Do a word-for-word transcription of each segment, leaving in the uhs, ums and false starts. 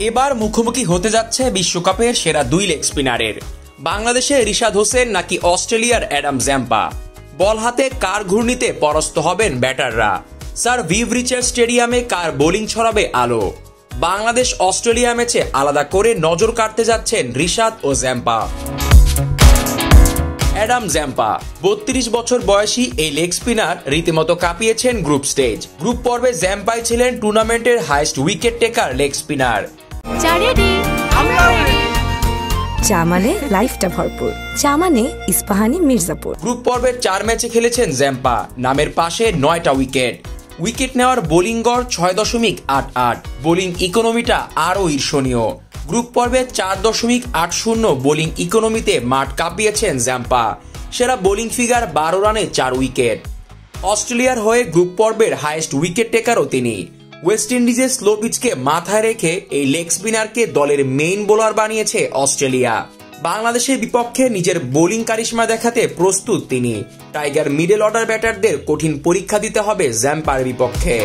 এবার মুখোমুখি হতে যাচ্ছে বিশ্বকাপের সেরা দুই লেগ স্পিনারের। বাংলাদেশের রিশাদ হোসেন নাকি অস্ট্রেলিয়ার অ্যাডাম জ্যাম্পা। বল হাতে কার ঘূর্ণিতে পরাস্ত হবেন ব্যাটাররা। স্যার ভিভ রিচার্ড স্টেডিয়ামে কার বোলিং ছড়াবে আলো। বাংলাদেশ অস্ট্রেলিয়া ম্যাচে আলাদা করে নজর কাটতে যাচ্ছেন রিশাদ ও জ্যাম্পা। অ্যাডাম জ্যাম্পা বত্রিশ বছর বয়সী এই লেগ স্পিনার রীতিমতো কাঁপিয়েছেন গ্রুপ স্টেজ। গ্রুপ পর্বে জ্যাম্পাই ছিলেন টুর্নামেন্টের highest wicket taker leg spinner. চা মানে লাইফটা ভরপুর, চা মানে ইস্পাহানি মির্জাপুর। গ্রুপ পর্বের চার ম্যাচে খেলেছেন জ্যাম্পা, নামের পাশে নয়টা উইকেট। উইকেট নেওয়ার বোলিং গড় ছয় দশমিক আট আট। বোলিং ইকোনমিটা আরও ঈর্ষণীয়। গ্রুপ পর্বে চার দশমিক আট শূন্য বোলিং ইকোনমিতে মাঠ কাঁপিয়েছেন জ্যাম্পা। সেরা বোলিং ফিগার বারো রানে চার উইকেট। অস্ট্রেলিয়ার হয়ে গ্রুপ পর্বের হাইয়েস্ট উইকেট টেকারও তিনি। ওয়েস্ট ইন্ডিজের স্লো পিচকে মাথায় রেখে এই লেগ স্পিনারকে দলের মেইন বোলার বানিয়েছে অস্ট্রেলিয়া। বাংলাদেশের বিপক্ষে নিজের বোলিং কারিশমা দেখাতে প্রস্তুত তিনি। টাইগার মিডল অর্ডার ব্যাটারদের কঠিন পরীক্ষা দিতে হবে জ্যাম্পার বিপক্ষে।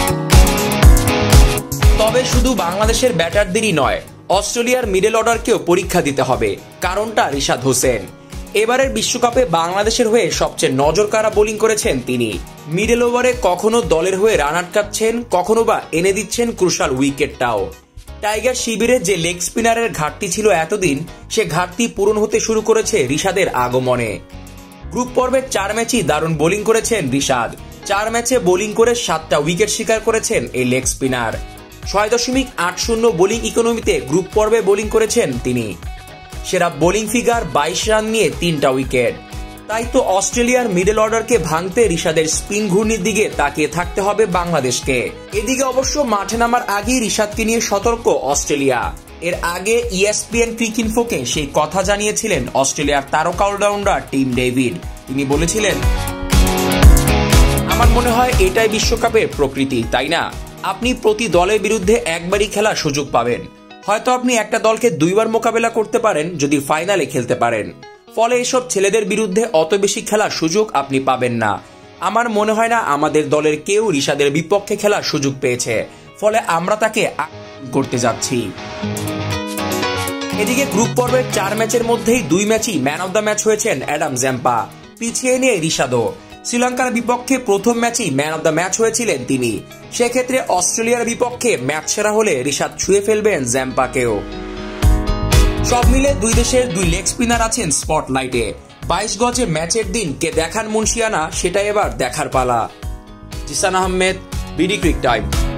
তবে শুধু বাংলাদেশের ব্যাটারদেরই নয়, অস্ট্রেলিয়ার মিডল অর্ডারকেও পরীক্ষা দিতে হবে। কারণটা রিশাদ হোসেন। এবারের বিশ্বকাপে বাংলাদেশের হয়ে সবচেয়ে নজর কাড়া বোলিং করেছেন তিনি। মিডল ওভারে কখনো দলের হয়ে রান আটকাচ্ছেন, কখনো বা এনে দিচ্ছেন ক্রুশাল উইকেটটাও। টাইগার শিবিরে যে লেগ স্পিনারের ঘাটতি ছিল এতদিন, সে ঘাটতি পূরণ হতে শুরু করেছে রিশাদের আগমনে। গ্রুপ পর্বের চার ম্যাচই দারুণ বোলিং করেছেন রিশাদ। চার ম্যাচে বোলিং করে সাতটা উইকেট শিকার করেছেন এই লেগ স্পিনার। ছয় দশমিক আট শূন্য বোলিং ইকোনমিতে গ্রুপ পর্বে বোলিং করেছেন তিনি। সেরা বোলিং ফিগার বাইশ রান নিয়ে তিনটা উইকেট। তাই তো অস্ট্রেলিয়ার মিডল অর্ডারকে ভাঙতে রিশাদের স্পিন ঘূর্ণির দিকে তাকিয়ে থাকতে হবে বাংলাদেশকে। এদিকে অবশ্য মাঠে নামার আগেই রিশাদকে নিয়ে সতর্ক অস্ট্রেলিয়া। এর আগে ইএসপিএন ক্রিকইনফোকে সেই কথা জানিয়েছিলেন অস্ট্রেলিয়ার তারকা অলরাউন্ডার টিম ডেভিড। তিনি বলেছিলেন, আমার মনে হয় এটাই বিশ্বকাপের প্রকৃতি, তাই না? আপনি প্রতি দলের বিরুদ্ধে একবারই খেলার সুযোগ পাবেন। হয়তো আপনি একটা দলকে দুইবার মোকাবেলা করতে পারেন যদি ফাইনালে খেলতে পারেন। ফলে এসব ছেলেদের বিরুদ্ধে অত বেশি খেলার সুযোগ আপনি পাবেন না। আমার মনে হয় না আমাদের দলের কেউ রিশাদের বিপক্ষে খেলার সুযোগ পেয়েছে, ফলে আমরা তাকে করতে যাচ্ছি। এদিকে গ্রুপ পর্বের চার ম্যাচের মধ্যেই দুই ম্যাচই ম্যান অব দ্য ম্যাচ হয়েছেন অ্যাডাম জ্যাম্পা। পিছিয়ে নিয়ে রিশাদও। শ্রীলঙ্কার বিপক্ষে প্রথম ম্যাচেই ম্যান অব দ্য ম্যাচ হয়েছিলেন তিনি। সেক্ষেত্রে অস্ট্রেলিয়ার বিপক্ষে ম্যাচ সেরা হলে রিশাদ ছুঁয়ে ফেলবেন জ্যাম্পাকেও। সব মিলে দুই দেশের দুই লেগ স্পিনার আছেন স্পটলাইটে। বাইশ গজে ম্যাচের দিন কে দেখান মুন্সিয়ানা, সেটা এবার দেখার পালা। Jisan Ahmed, BD Cric time.